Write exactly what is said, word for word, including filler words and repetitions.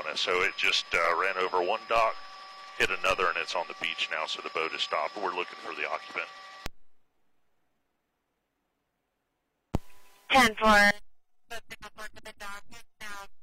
it. So it just uh, ran over one dock, hit another, and it's on the beach now, so the boat is stopped. We're looking for the occupant. ten four. The dock is now